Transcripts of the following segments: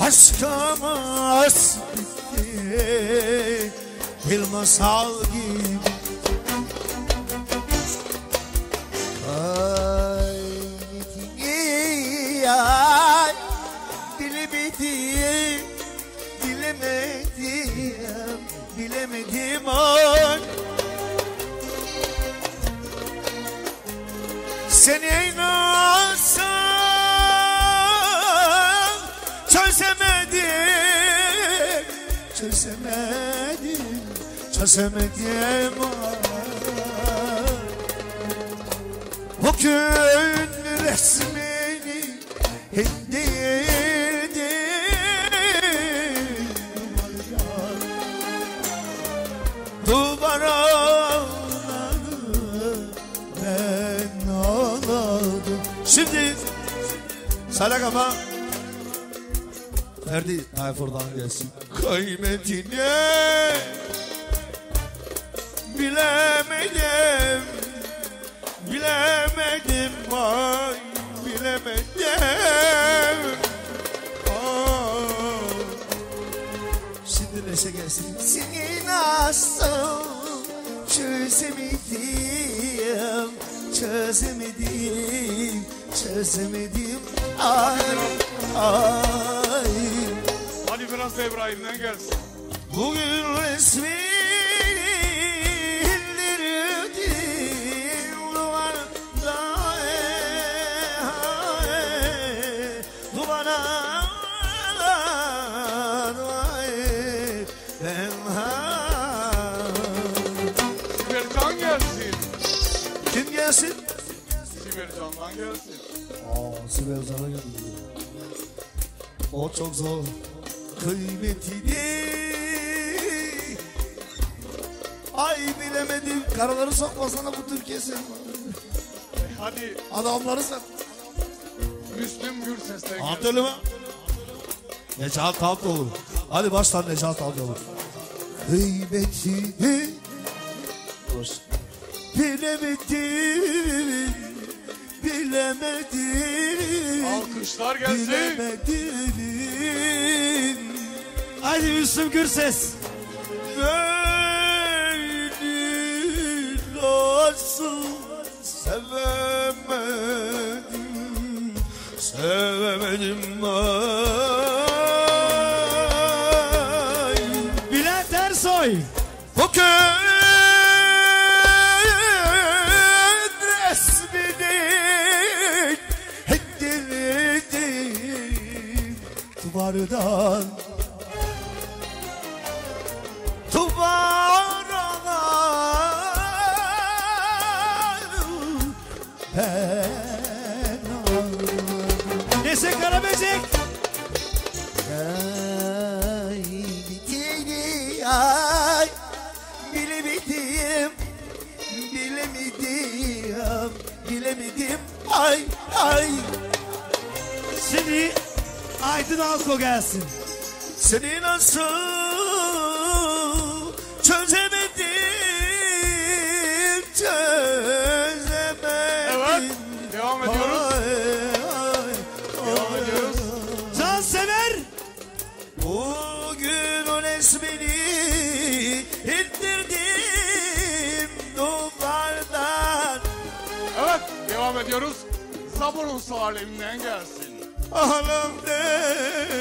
Aşkımız bitti bir masal gibi. Ay ay bilemedim, bilemedim, bilemedim ay. Seni nasıl çözemedim, çözemedim, çözemedim ay. Bugün resmini indirdim duvara, ben ağladım. Şimdi Salak ama Ferdi Tayfur'dan gelsin. Kıymetini bilemedim, bilemedim ay, bilemedim. Aa. Şimdi neşe gelsin. Seni nasıl çözemedim, çözemedim, çözemedim ay, ay. Hadi biraz da İbrahim'den gelsin. Bugün resmi gelsin. Sibelcan'dan gelsin. Sibelcan'a geldi. O çok zor. Kıymetini ay bilemedim. Karıları sokmasana bu Türkiye'si. Hadi. Adamları sen. Müslüm Gürses'ten gelsin. Anladın mı? Necat Alt olur. Hadi baştan Necat Alt olur. Kıymetini hoş. Bilemedim, bilemedim. Alkışlar gelsin. Bilemedim. Hadi Müslüm Gürses. Beni nasıl sevemedim, sevemedim ay. Bülent Ersoy. Bugün duvardan duvara ben Neşe Karaböcek. ay bitini ay bilemedim, bilemedim, bilemedim ay ay. Şimdi Aydın Alko gelsin. Seni nasıl çözemedim, çözemedim. Evet, devam ediyoruz. Ay, Devam ediyoruz. Cansever. Bugün o resmini indirdim duvardan. Evet, devam ediyoruz. Zaburun Salim'den gelsin. Anam de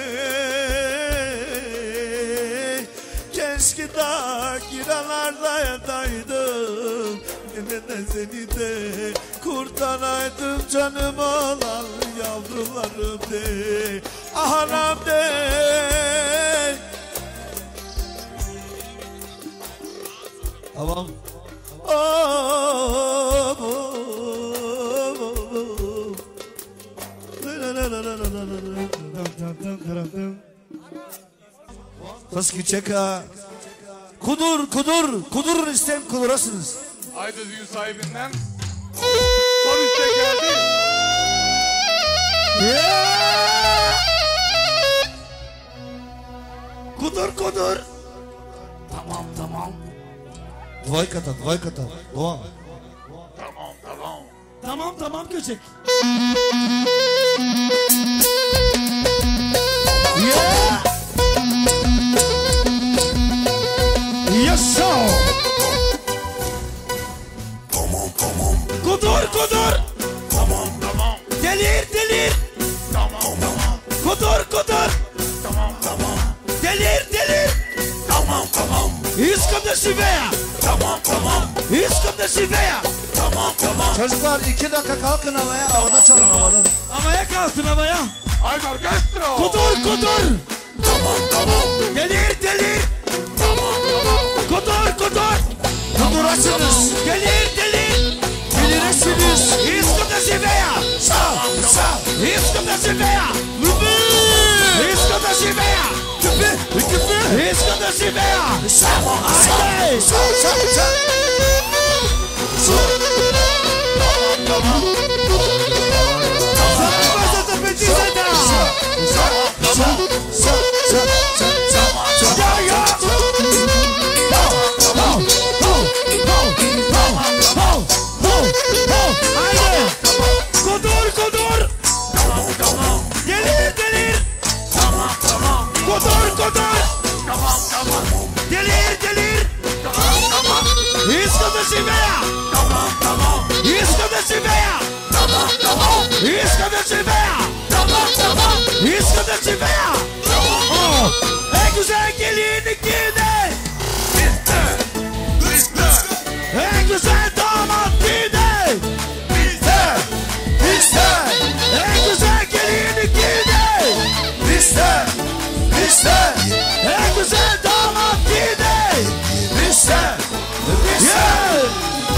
keşke daha kiralarda yataydım, de seni de kurtaraydım canım olan yavrularım de. Anam de tamam. Fıskı çeka. Kudur, kudur, kudurun istem kudurasınız. Haydi düğün sahibinden. Son istek geldi. Kudur, kudur. Tamam tamam. Dvay kata, dvay kata. Devam. Tamam, tamam. Tamam tamam Köçek. Yeah! delir. Tamam tamam. Kudur kudur. Tamam tamam. Delir delir. Tamam tamam. İskımda şifeya. Tamam tamam. İskımda şifeya. Tamam tamam. Çocuklar 2 dakika kalkın havaya. Havada çalın havada. Havaya kalsın havaya. Haydi orkestra. Kudur kudur. Tamam tamam. Delir delir. Tamam tamam. Kudur kudur. Kudurasınız. Delir delir. Bilirsiniz. İskımda şifeya. Sağ sağ. İskımda şifeya. İskımda şifeya. Küpü. Küpü. İskımda şifeya. Sağ sağ. Haydi. Sağ sağ sağ. Tamam. Sana fazla tepeci de. Ya ya. Haydi. Kudur kudur. Delir delir. Kudur kudur. Delir delir. İskımda şifeya. İskımda şifeya. İskımda şifeya. İskımda şifeya. En güzel gelini giydi. En güzel damat giydi. En güzel gelini giydi. En güzel damat giydi. Yeah.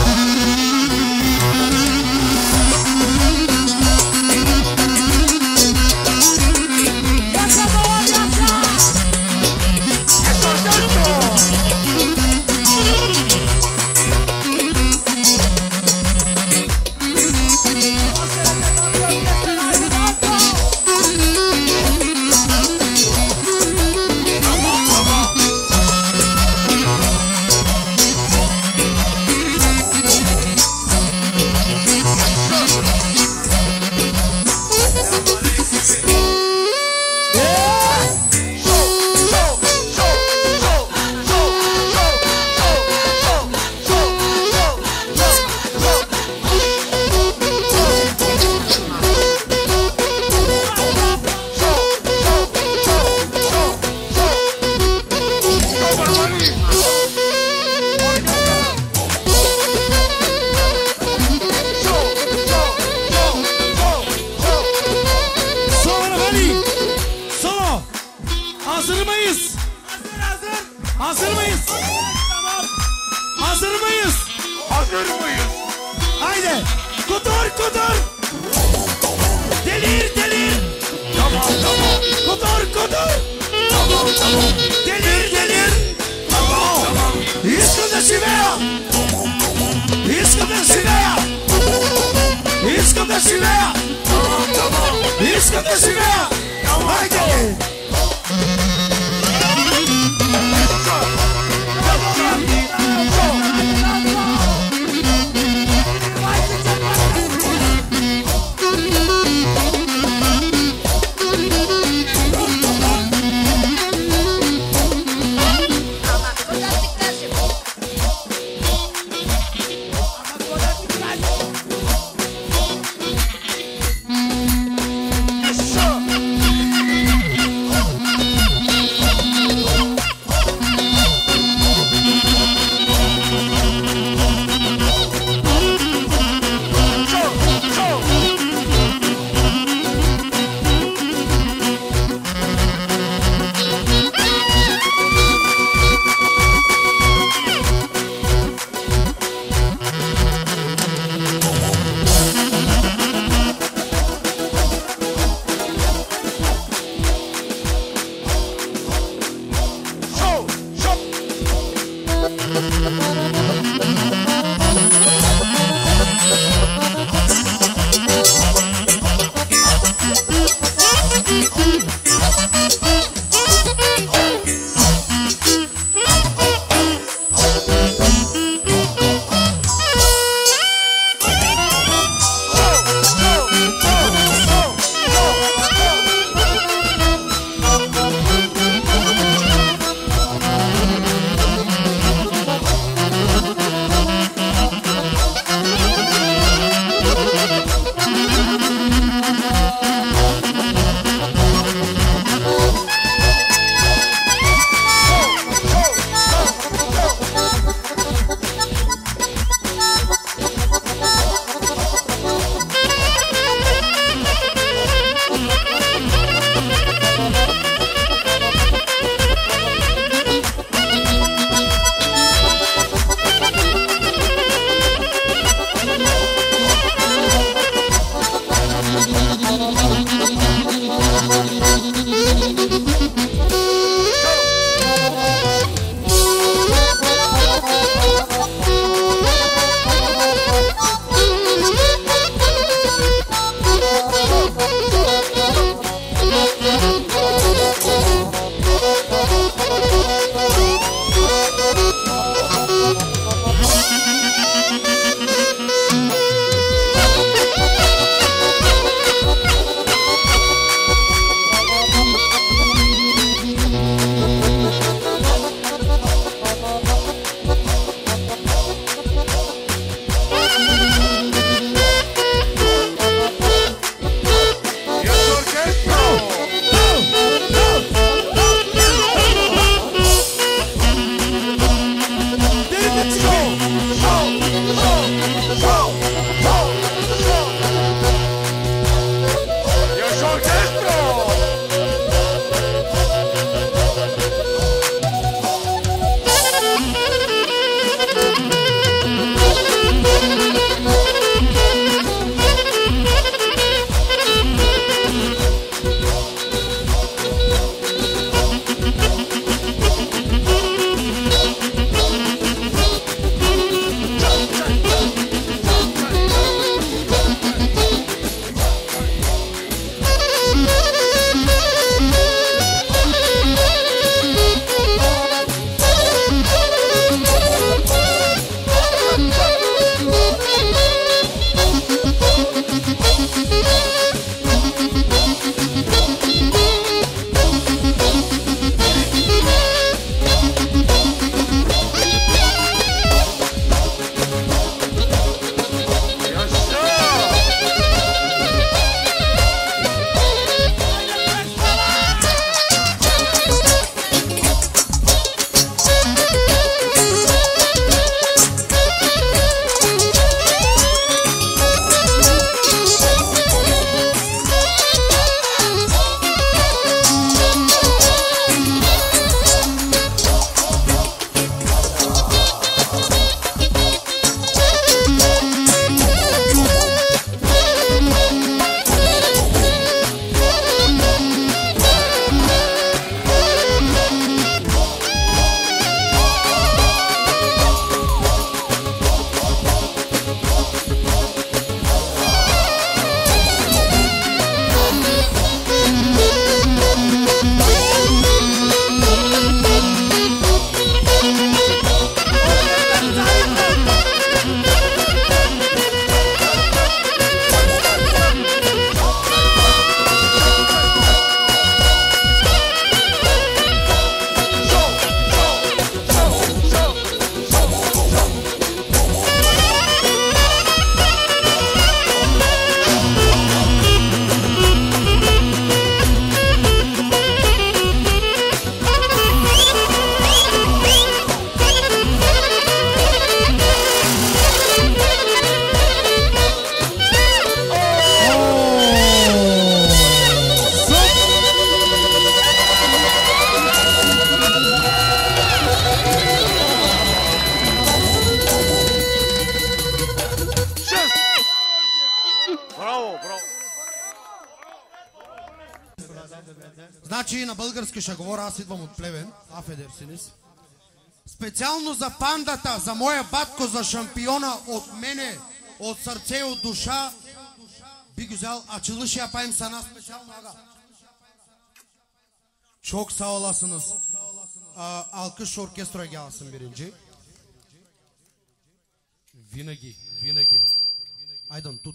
Hazır mıyız? Hazır mıyız? Hazır mıyız? Hazır mıyız? Haydi. Kudur kudur. Delir delir. Tamam tamam. Kudur kudur. Tamam tamam. Delir delir. Tamam tamam. İskımda şifeya. İskımda şifeya. İskımda şifeya. Tamam tamam. İskımda şifeya. Haydi. Значи на български ще говоря, аз идвам от Плевен, Афедер Синис. Специално за пандата, за моя батко, за шампиона, от мене, от сърце и от душа, би güzel açılış yapayım sana специално ага. Çok sağ olasınız. Alkış orkestra gelsin birinci. Винаги, винаги. Айдон, тут.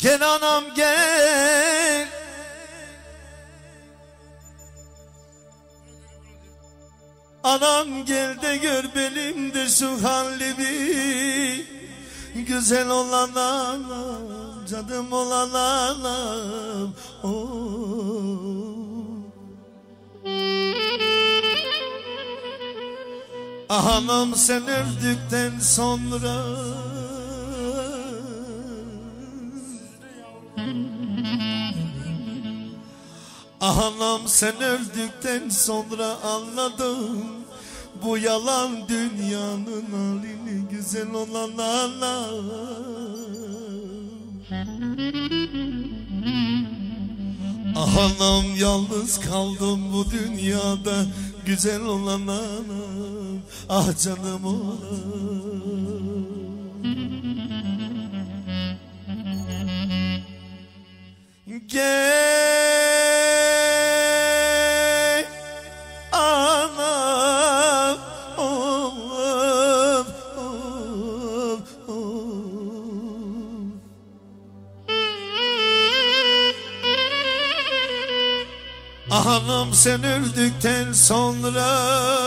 Gel anam gel. Anam gel de gör benim de şu halimi. Güzel olan anam, canım olan anam. Anam sen öldükten sonra anam sen öldükten sonra anladım bu yalan dünyanın halini. Güzel olan anam. Anam yalnız kaldım bu dünyada. Güzel olan anam, ah canım olan. Gel anam, anam sen öldükten sonra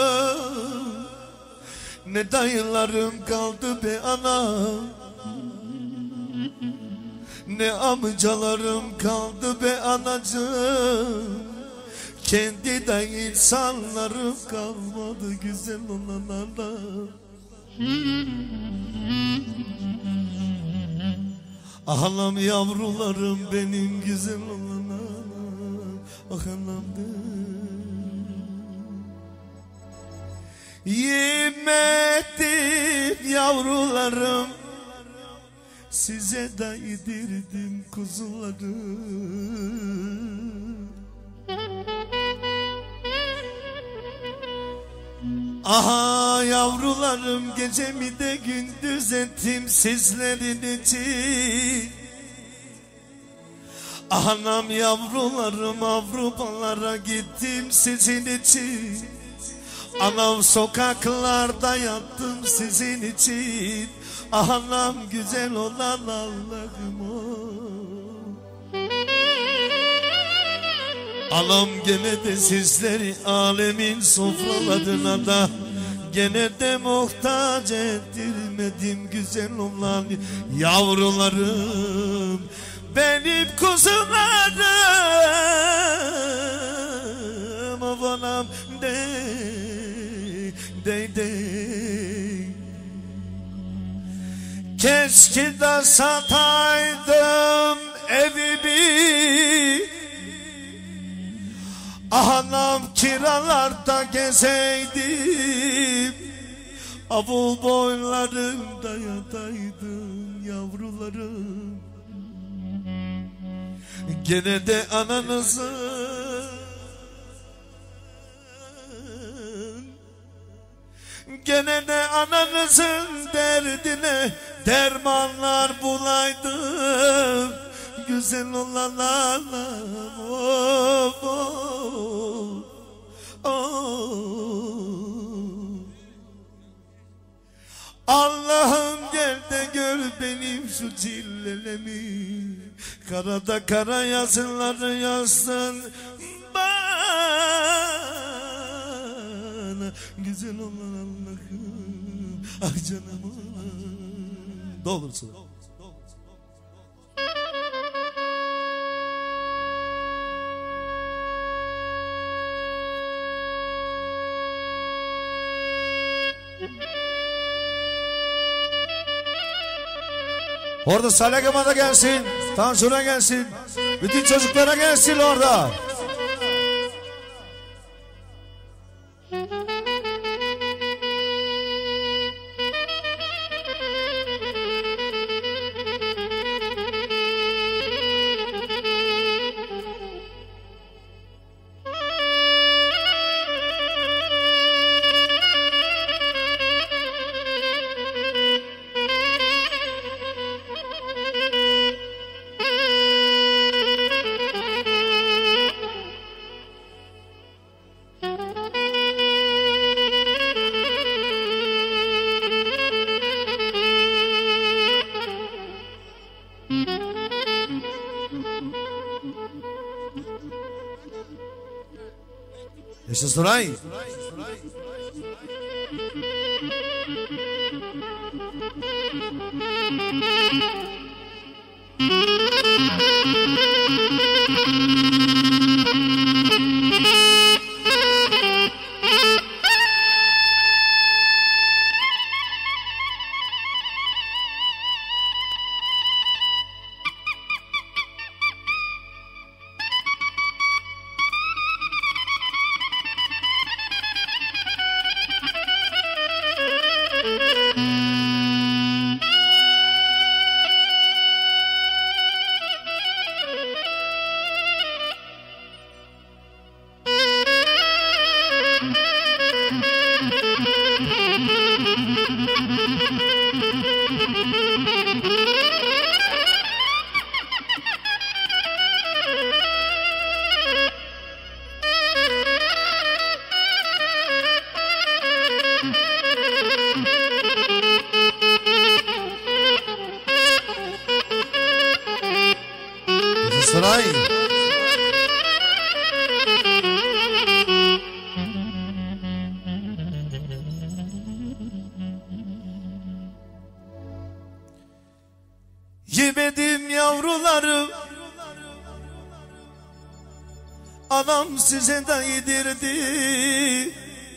ne dayılarım kaldı be anam, ne amcalarım kaldı be anacığım. Kendi de insanlarım kalmadı güzel olan anam. Anam yavrularım benim güzel olan anam. Ah anamdır. Yemedim yavrularım, size de yedirdim kuzularım. Aha yavrularım, gecemi de gündüz ettim sizlerin için. Anam yavrularım, Avrupalara gittim sizin için. Anam sokaklarda yattım sizin için. Anam güzel olan Allah'ım o. Anam gene de sizleri alemin sofralarına da gene de muhtaç ettirmedim güzel olan yavrularım. Benim kuzularım, avanam dey. Keşke de sataydım evimi, anam kiralarda gezeydim, avul boylarında yataydım yavrularım. Gene de ananızın, gene de ananızın derdine dermanlar bulaydım. Güzel olan anam, oh, oh, oh. Allah'ım gel de gör benim şu cillelemi, karada kara yazıları yazsın bana. Güzel olan Allah'ım, ah canım. Doğrusu. Orada Salakım'a da gelsin, Tansu'na gelsin, bütün çocuklara gelsin orada. Jeszcze Suraj. Saray. Yemedim yavrularım, anam size de yedirdi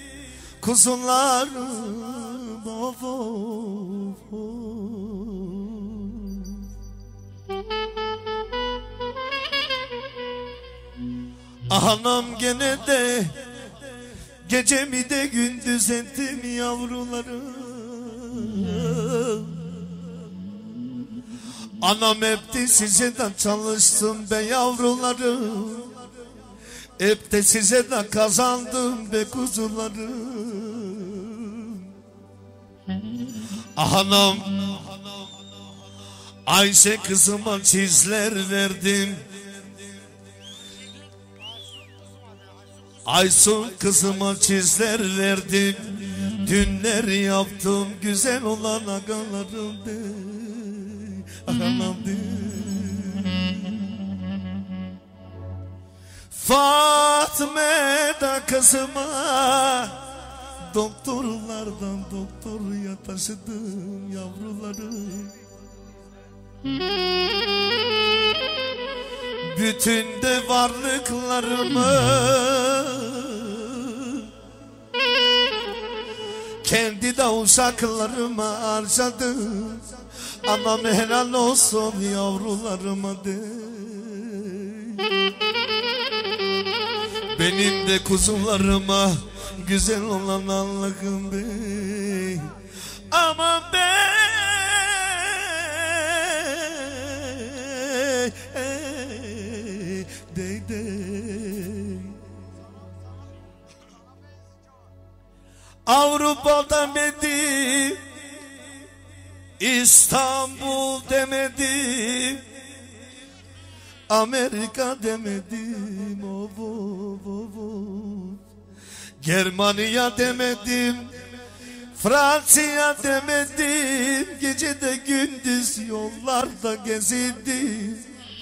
kuzularım. Of, of, of. Anam gene de gecemi de gündüz ettim yavrularım. Anam hep de size de çalıştım be yavrularım. Hep de size de kazandım be kuzularım. Anam Ayşe kızıma çizler verdim. Aysun kızıma çizler verdim. Dünler yaptım güzel olan agalarım de. Agalarım de. Fatma'da kızıma doktorlardan doktorya taşıdım yavrularım. Bütün de varlıklarımı kendi de uşaklarıma harcadım. Anam helal olsun yavrularıma de. Benim de kuzularıma güzel olan Allah'ım be. Aman be. Avrupa'da demedim, İstanbul demedim, Amerika demedim, of, of, of, of. Germanya demedim, Fransa demedim, gece de gündüz yollarda gezildim.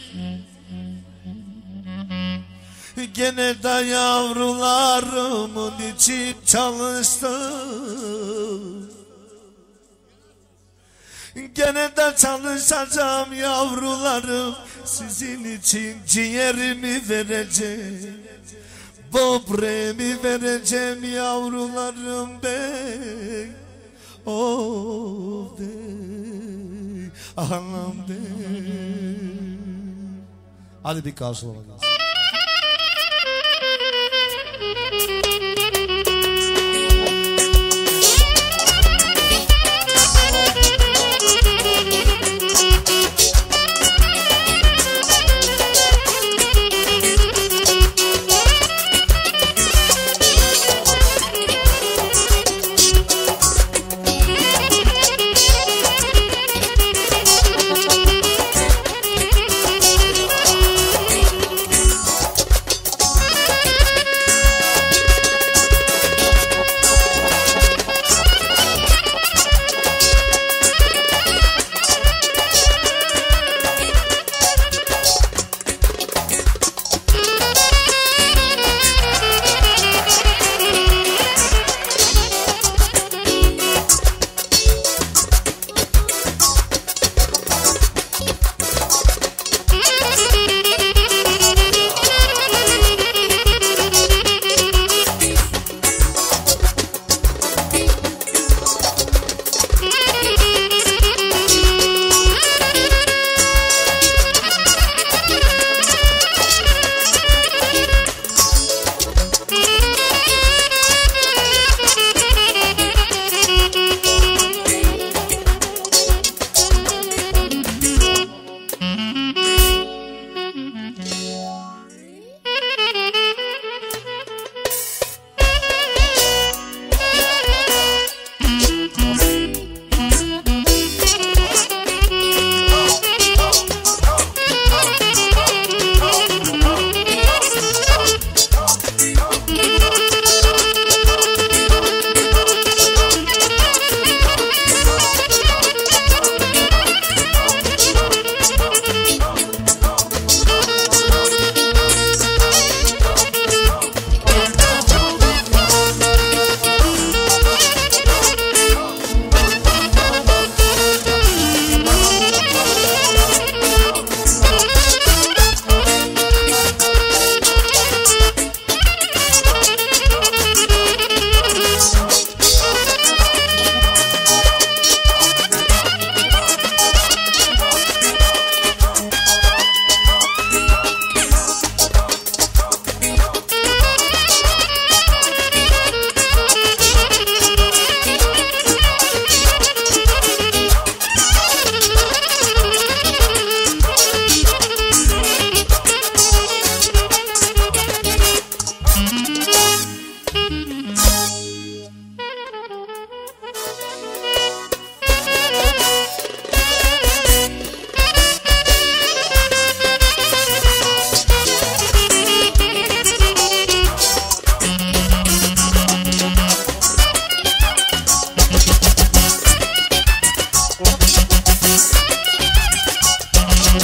Gene de yavrularımın için çalıştım. Gene de çalışacağım yavrularım. Sizin için ciğerimi vereceğim, böbreğimi vereceğim yavrularım bey. Oh bey, anam bey. Hadi bir karşılama gelsin.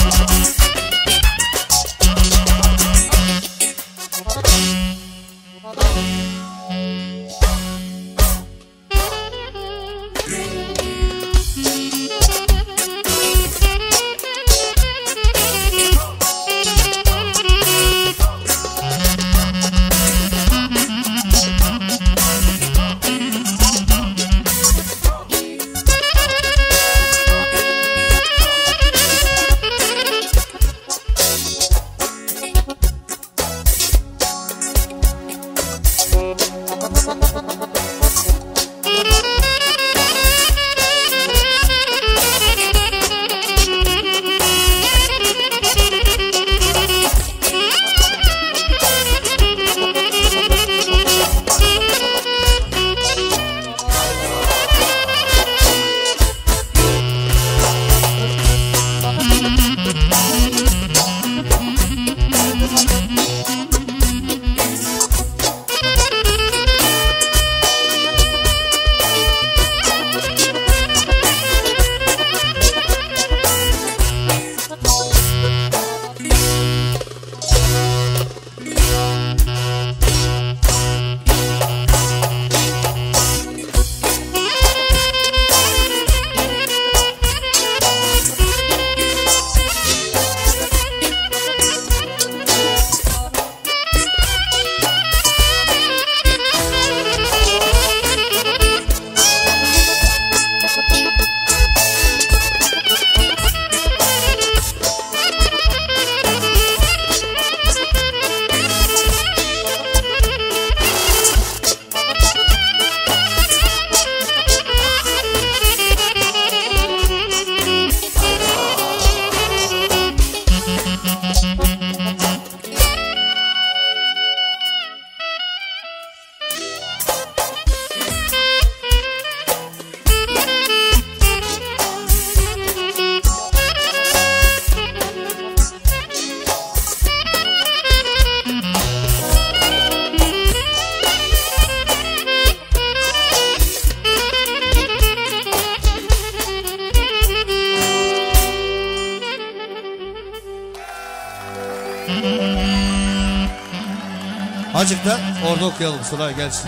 Azıcık da orada okuyalım, sıra gelsin.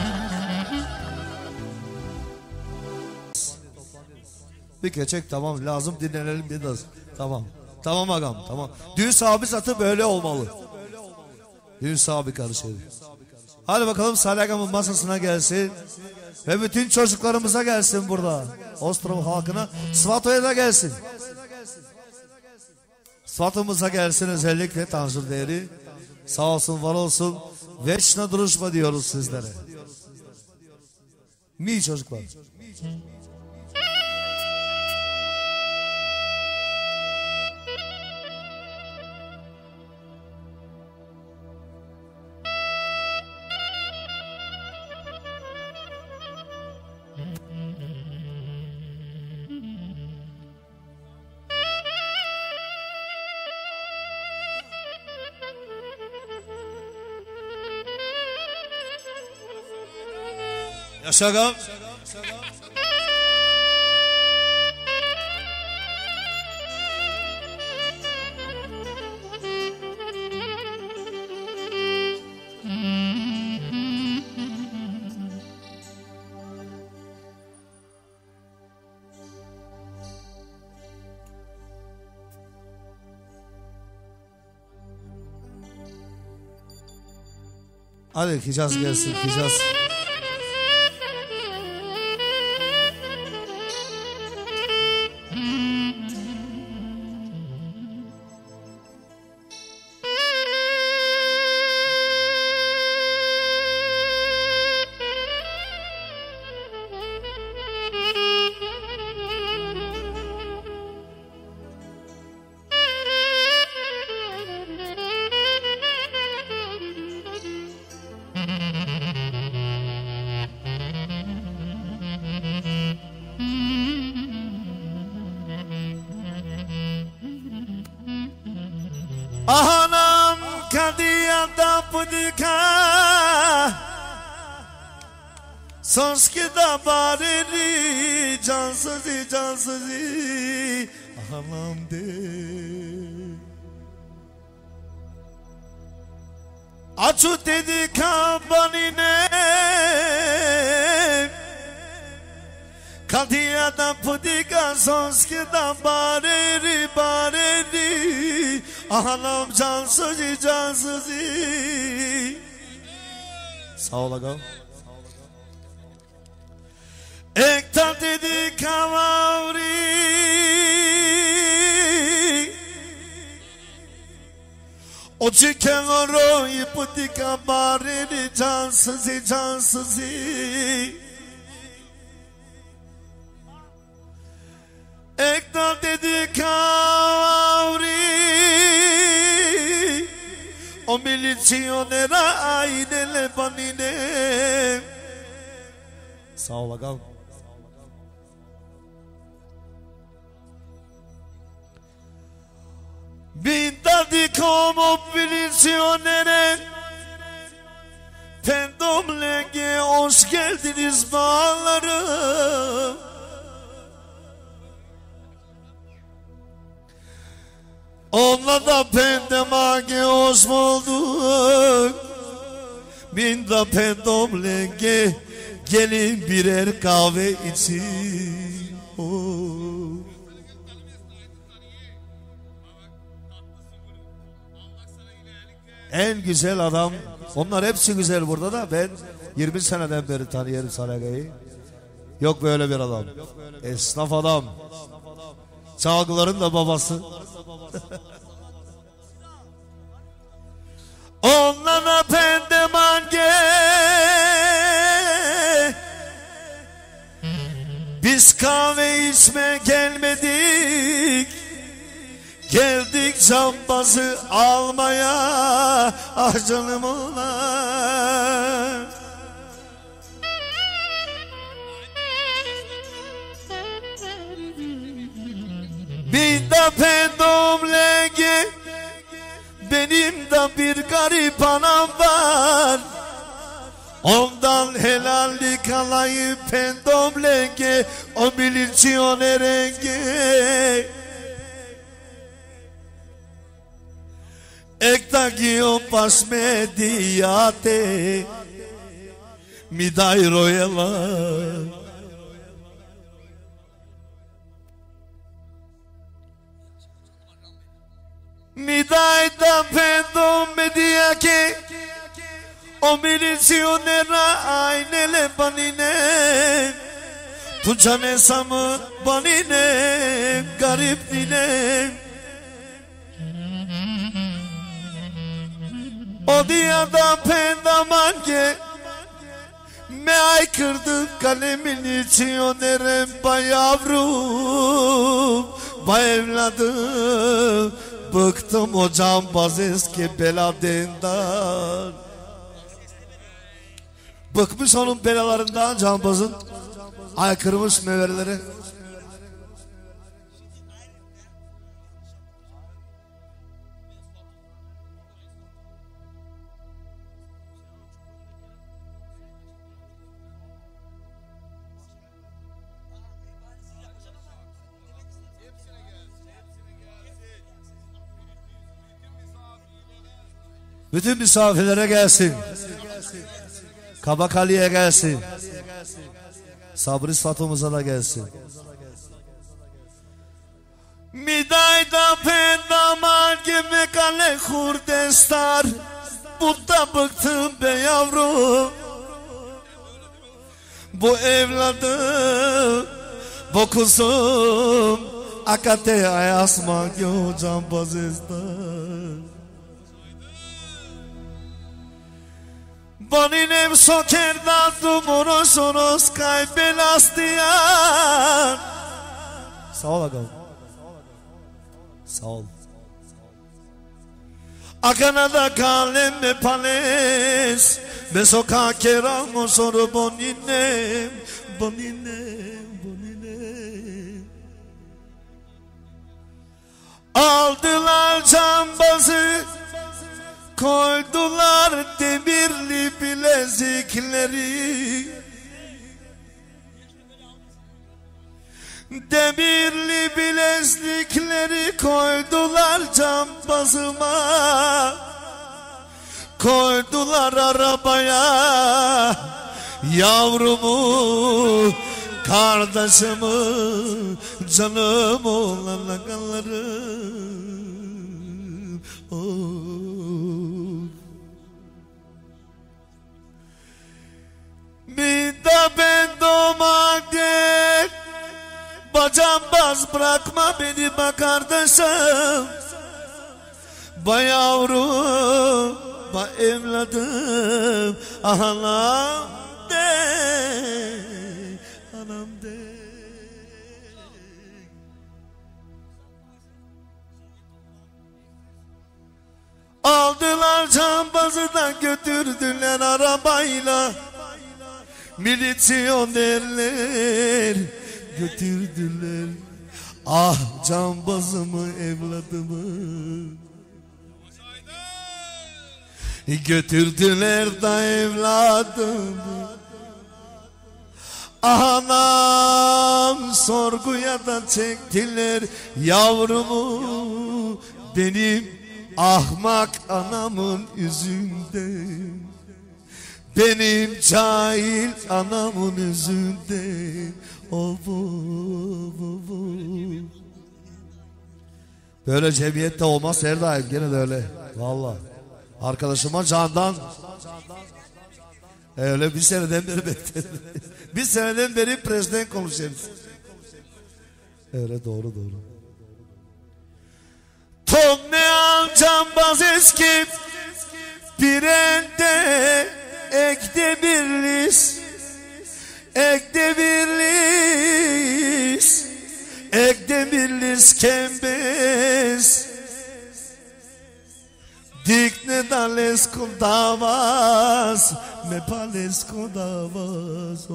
Bir keçek tamam, lazım dinlenelim biraz. Tamam. Tamam ağam, tamam. Düğün sahibi zatı böyle olmalı. Düğün sahibi karışır. Hadi bakalım Salih ağamın masasına gelsin. Ve bütün çocuklarımıza gelsin burada. Ostrov halkına, Svato'ya da gelsin. Svatımıza gelsin özellikle Tanrı değeri. Sağ olsun, var olsun. Veçna duruşma diyoruz sizlere. Mi çocuklar. Yaşa ağam. Hadi Hicaz gelsin, Hicaz. Ahanam kadiyada pudika Sanskida bariri cansızı cansızı Ahanam de Açu dedi kambanine Kadiyada pudika sonskida bareri bareri Ahanam cansızı cansızı. Sağ ol ağam. Ekta dedi kavavri O çıkan oro iputika bareri cansızı cansızı. Ekta dedi kavri O milizionera aynele banine. Sağ ol ağam. Bindadi como milizionere Pendomlenge hoş geldiniz bağlarım. Onunla da pendemage hoş bulduk. Binda pendomlenge gelin birer kahve için. En güzel adam. Onlar hepsi güzel burada da ben 20 seneden beri tanıyorum Salaga'yı. Yok böyle bir adam. Esnaf adam. Çalgıların da babası. Onlara pendemange biz kahve içme gelmedik. Geldik cambazı almaya. Ah canım olan. Bir de pendomlenge benim de bir garip anam var. Ondan helallik alayım pendomlenge o milizionerenge. Ektakio pas mediate mi dai royala. Mi dai da pendo mediake o milizionera aynele banine. Tu cane samı banine garip dine. O diyada pendamange me aykırdı kalemin içi o nerem ba yavrum ba evladım. Bıktım o cambaz eski beladından. Bıkmış onun belalarından cambazın. Aykırmış mevereleri. Bütün misafirlere gelsin. Kabakali'ye gelsin. Sabri Satımıza da gelsin. Midayda pendaman gibi kale kurdestar. Burada bıktım be yavrum. Bu evladım, bu kuzum. Akate ayasma gyo cambazestar. Boninem sokerda dumuros onos kaybelastiyan. Sağ ol ağam. Sağ ol. Akanada kalem me pales me sokake ramo soru boninem boninem boninem. Aldılar cambazı koydular demirli bilezikleri. Demirli bilezikleri koydular cambazıma. Koydular arabaya yavrumu, kardeşimi, canım olan ağalarım. Bir de ben doğmak değil, bacambaz bırakma beni be kardeşim. Ba yavrum, ba evladım, anam de, anam de. Aldılar cambazı da götürdüler arabayla, militsionerler götürdüler. Ah cambazımı, evladımı götürdüler da evladımı. Anam sorguya da çektiler yavrumu, benim ahmak anamın yüzünden, benim cahil anamın yüzünden. Böyle cemiyette olmaz her daim, gene de öyle. Vallahi arkadaşıma candan öyle bir seneden beri bekledim. Bir seneden beri prezident konuşuyoruz. Öyle doğru. Tom ne cambaz eski bir elde ekte birlis, ekte birlis, ekte birlis kembez. Digne dales con davas, me pales con davas,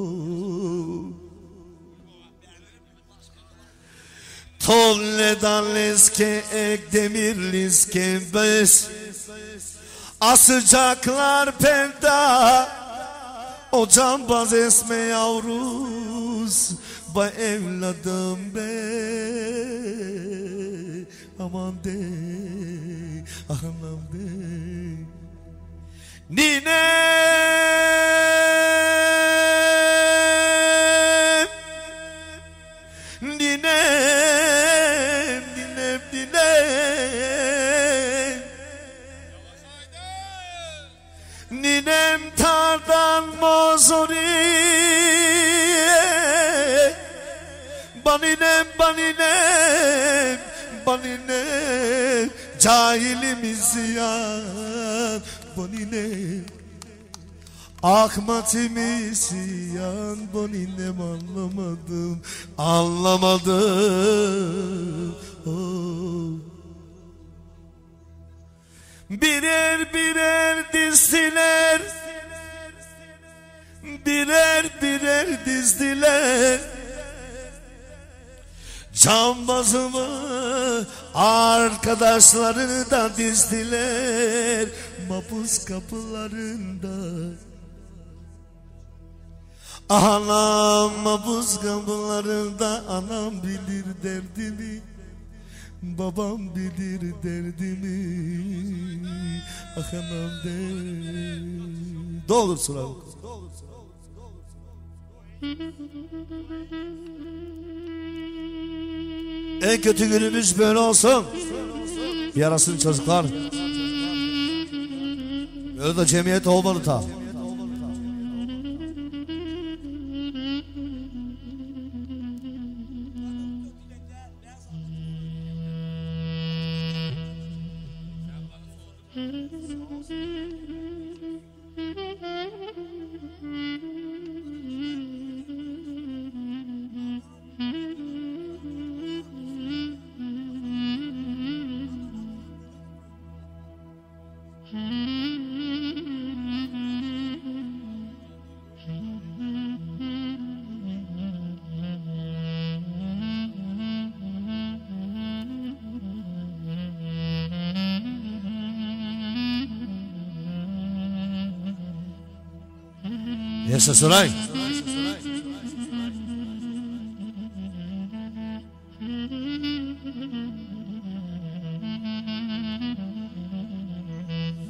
Tolle dales ke ek demirlis kembes. Asacaklar penda, o cambaz esme yavruz, ba evladım be, aman de, anam de. Ninem, ninem, ninem, ninem. Ninem tardan mozori, baninem, baninem, baninem, cahilimiz yan, baninem, ahmatimiz yan, baninem anlamadım, anlamadım. Birer birer dizdiler, birer birer dizdiler cambazımı, arkadaşlarını da dizdiler mapus kapılarında. Anam mapus kapılarında, anam bilir derdimi, babam bilir derdimi, ah anam de. Ne olursun abi. En kötü günümüz böyle olsun. Yarasın çocuklar. Böyle de cemiyet olmalı ta. Yaşa Suray.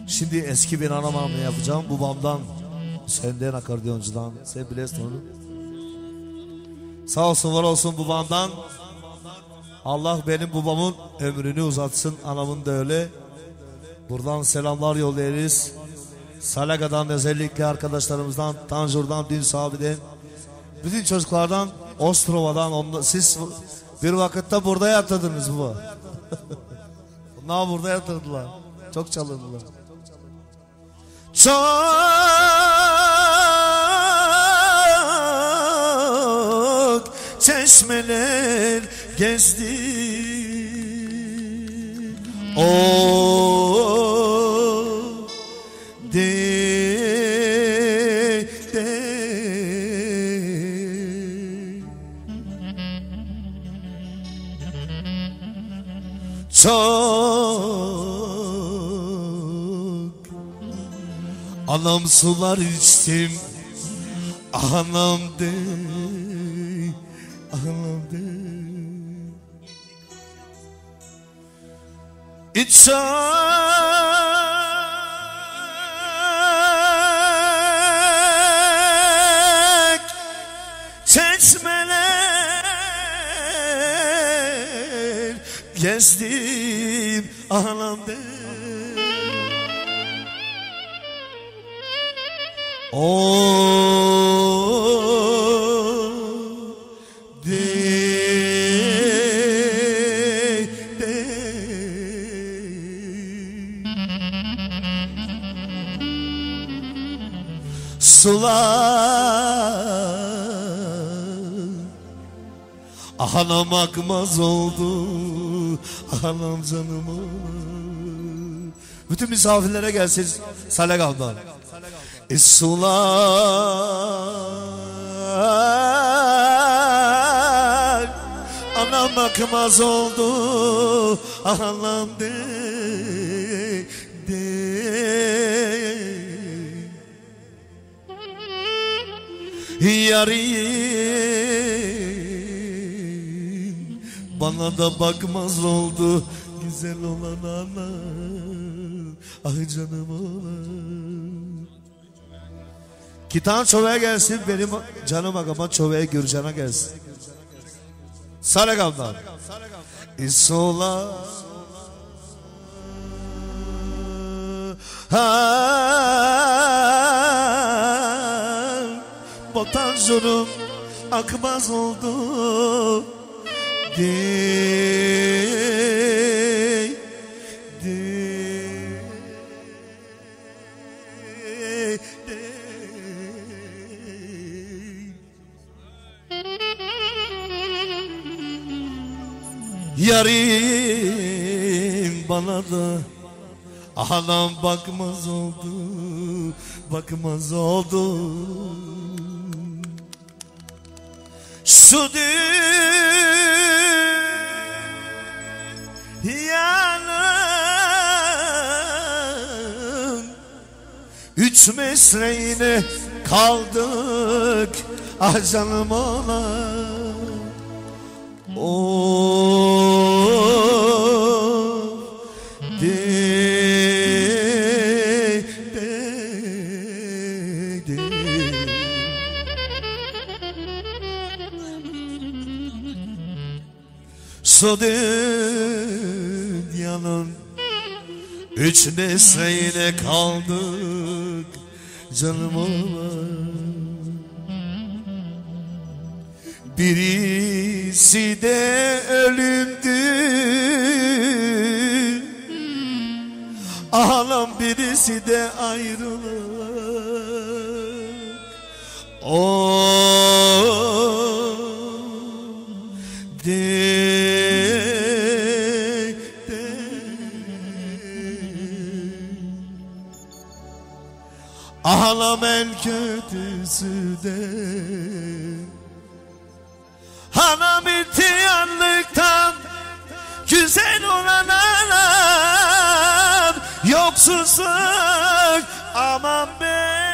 Şimdi eski bir anamamla yapacağım. Babamdan, senden akordiyoncudan. Sen bilirsin onu. Sağ olsun var olsun babamdan. Allah benim babamın ömrünü uzatsın. Anamın da öyle. Buradan selamlar yollayırız. Salaga'dan özellikle arkadaşlarımızdan, Tanjur'dan, Dün Sabi'den, bütün çocuklardan, Ostrova'dan. Siz bir vakitte burada yatırdınız baba. Onlar burada yatırdılar. Çok çalındılar. Çok çeşmeler gezdim. O de çok anam sular içtim. Anam de, anam de. İçecek çeşmeler gezdim anamda. Sular anam akmaz oldu, anam canım. Bütün misafirlere gelsin Salagam'dan. Sular anam akmaz oldu, anam de. Yarim bana da bakmaz oldu, güzel olan ana, ah canım olan. Kitan çovaya gelsin, benim canım agama çovaya Gürcan'a gelsin. Salagam'dan. İsola botanjörüm akmaz oldu. Yarim bana da anam bakmaz oldu, bakmaz oldu. Şu dünyanın 3 mesleğine kaldık, ah canım ona. Şu dünyanın 3 mesleğine kaldık, canım olan. Birisi de ölümdü, anam birisi de ayrılık. Anam en kötüsü de anam ihtiyarlıktan güzel olan anam yoksulsun aman be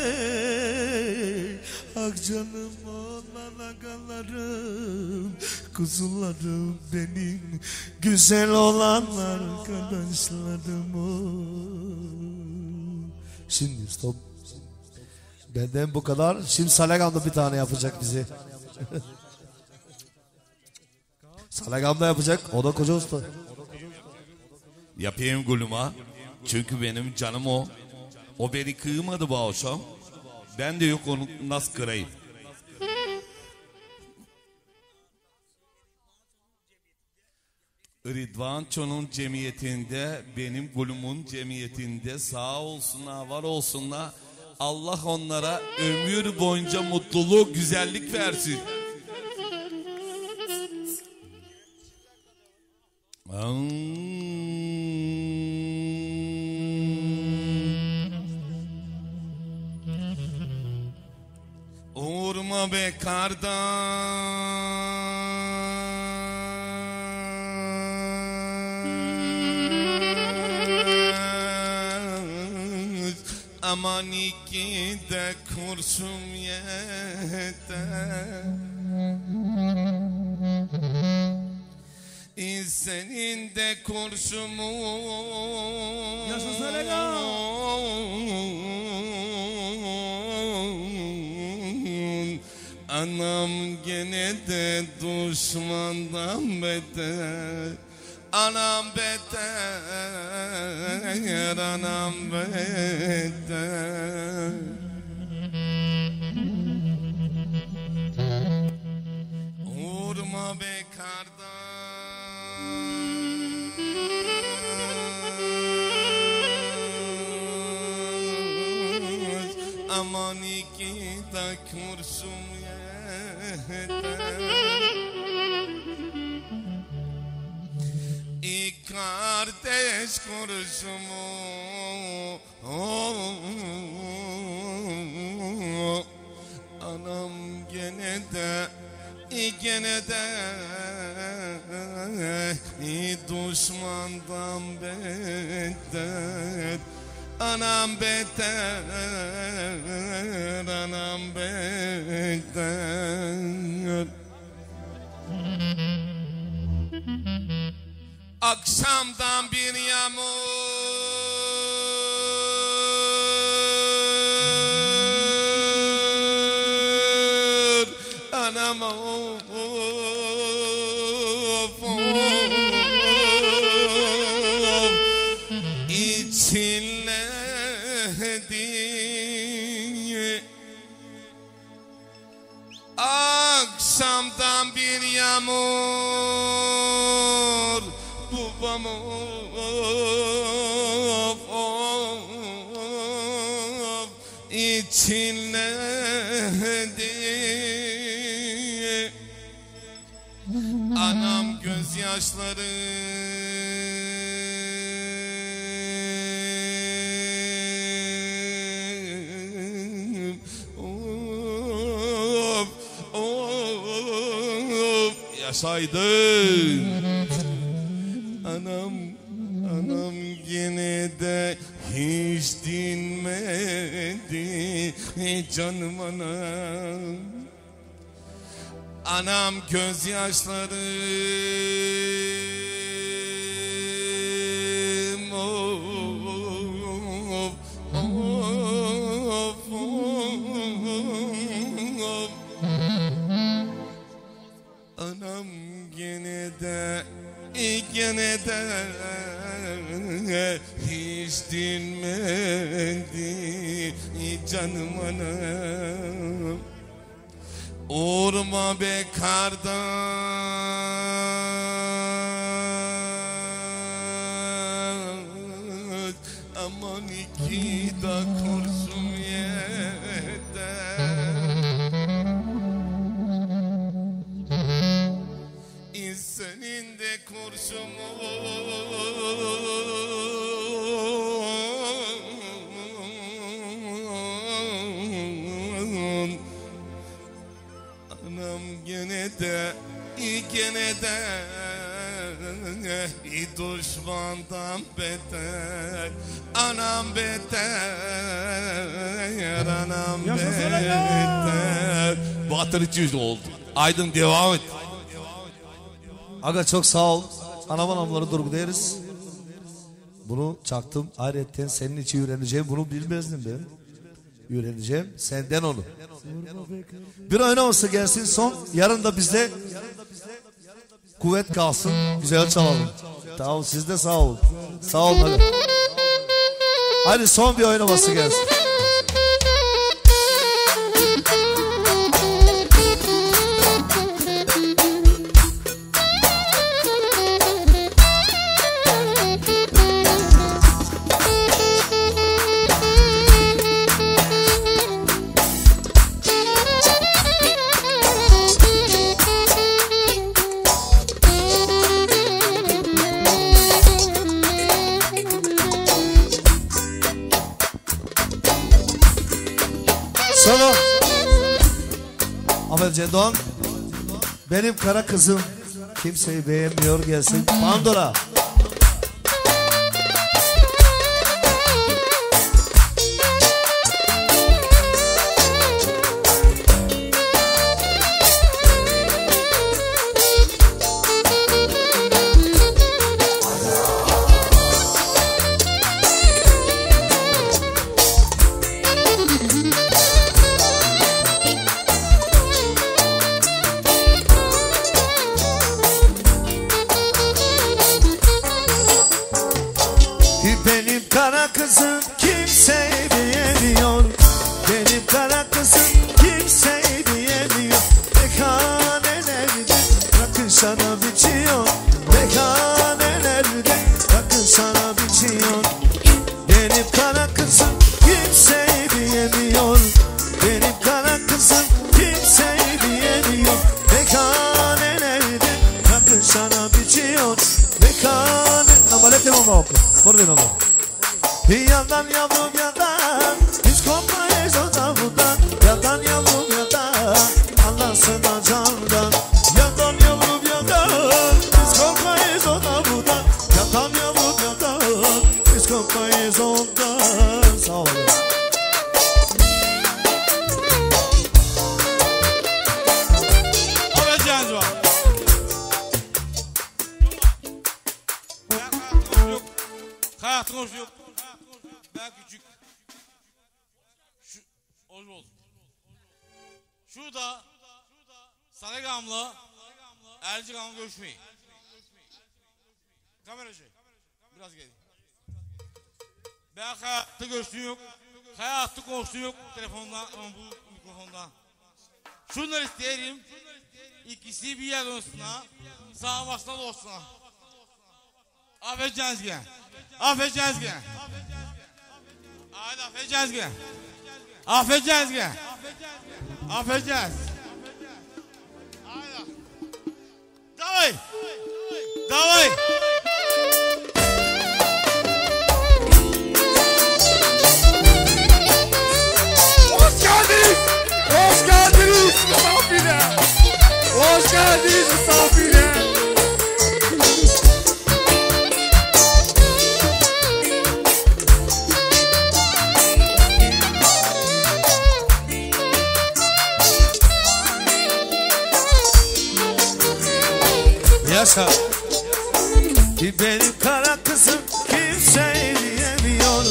ah canım olan agalarım kuzularım benim, güzel olan arkadaşlarım o. Şimdi stop. Benden bu kadar. Şimdi Salagam da bir tane yapacak bize. Salagam da yapacak. O da koca usta. Yapayım gülüma. Çünkü benim canım o. O beni kıymadı bu akşam. Ben de yok onu nasıl kırayım. Rıdvan Ço'nun cemiyetinde, benim gülümün cemiyetinde sağ olsunlar, var olsunlar. Allah onlara ömür boyunca mutluluk, güzellik versin. Vurma be kardeş, aman iki de kurşun yeter. Senin de kurşumun anam gene de düşmandan beter. Anam beter, anam beter. Vurma be kardeş, aman iki de kurşun yeter. İki kardeş kurşumu anam gene de düşmandan beter. Anam beter, anam beter. Akşamdan bir yağmur, anam of, içinledi. Akşamdan bir yağmur, babam of, içinledi. Anam gözyaşları yaşaydın. Anam gene de hiç dinmedi canım anam. Anam gözyaşlarım anam gene de hiç dinmedi canım anam. Vurma be kardeş, aman iki de kurşun yeter. Senin de kurşumun anam gene de düşmandan beter. Anam beter, anam beter. Batır 300 oldu. Aydın devam et. Aga çok sağ ol. Anam anamları durgu deriz. Bunu çaktım. Ayrıca senin için öğreneceğim. Bunu bilmezdim ben. Öğreneceğim. Senden onu. Bir oynaması gelsin son. Yarın da bizde kuvvet kalsın. Güzel çalalım. Tamam siz de sağ olun. Sağ olun. Hadi. Hadi son bir oynaması gelsin. Sonra Ahmet Cendoğan, benim kara kızım kimseyi beğenmiyor gelsin. Pandora. Benim kara kızım kimseyi diyemiyor. Benim kara kızım kimseyi diyemiyor. Meyhanelerde rakı şarap içiyor. Meyhanelerde rakı şarap içiyor. Benim kara kızım kimseyi diyemiyor. Benim kara kızım kimseyi diyemiyor. Meyhanelerde rakı şarap içiyor. Amalete mama oku. Por mama. Yandan yavrum yandan, hiç korkmayız o tavudan. Yandan yavrum yandan, anlasın candan. Yandan yavrum yandan, hiç korkmayız o tavudan. Yandan yavrum yandan, hiç korkmayız ondan. Sağ olun. Alacağız var. Hayatın hoş yok. Ben küçük. Hoş olsun. Şurada Sarıgamlı Ercigamlı görüşmeyi. Kameracı. Biraz gelin. Ben hayatta görüştüğüm yok. Hayatta konuştuğum yok. Telefondan ama bu mikrofondan. Şunları isteyelim. İkisi bir yer olsunlar. Sağ başına da olsunlar. Affedeceğiz gene. Affedeceğiz gene. Haydi affedeceğiz gene. Affedeceğiz gene. Affedeceğiz. Haydi. Davay. Davay. Hoş geldiniz. Hoş geldiniz misafire. Hoş geldiniz misafire. Yaşa. Benim kara kızım kimseyi diyemiyor.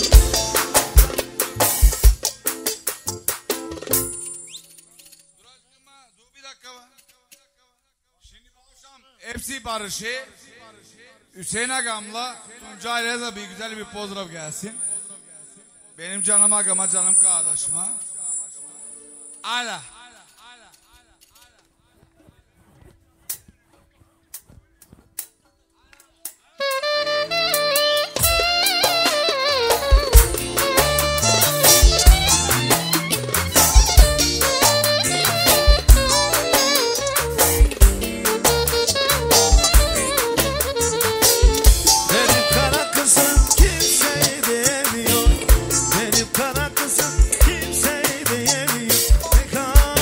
Dur bir dakika var. Şimdi bu akşam hepsi barışı. Hüseyin Agam'la Tuncay'la da bir güzel bir fotoğraf gelsin. Benim canım agama, canım kardeşime. Ala. Benim kara kızım kimseyi diyemiyor. Benim kara kızım kimseyi diyemiyor.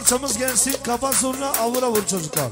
parçamız gelsin. Kafa zurna avur avur çocuklar.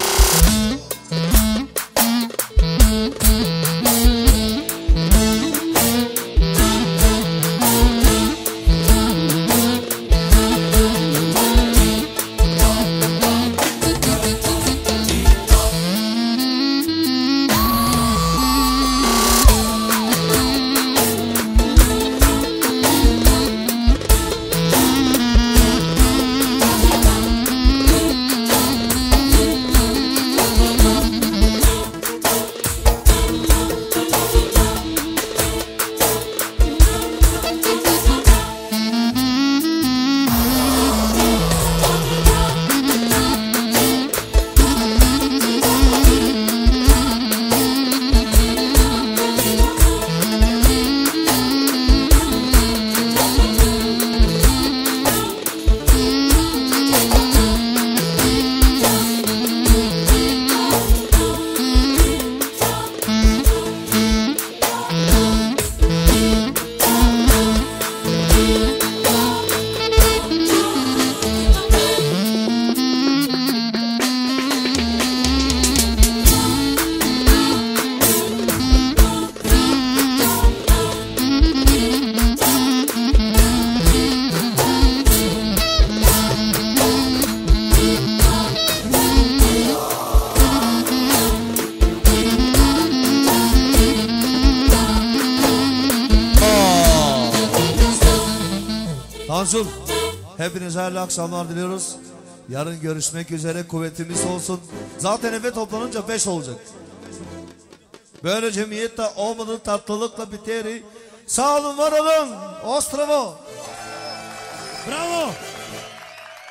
Tansul, hepinize hayırlı akşamlar diliyoruz. Yarın görüşmek üzere, kuvvetimiz olsun. Zaten eve toplanınca 5 olacak. Böyle cemiyette olmadığı tatlılıkla biteri. Sağ olun, var olun. Ostrovo. Bravo.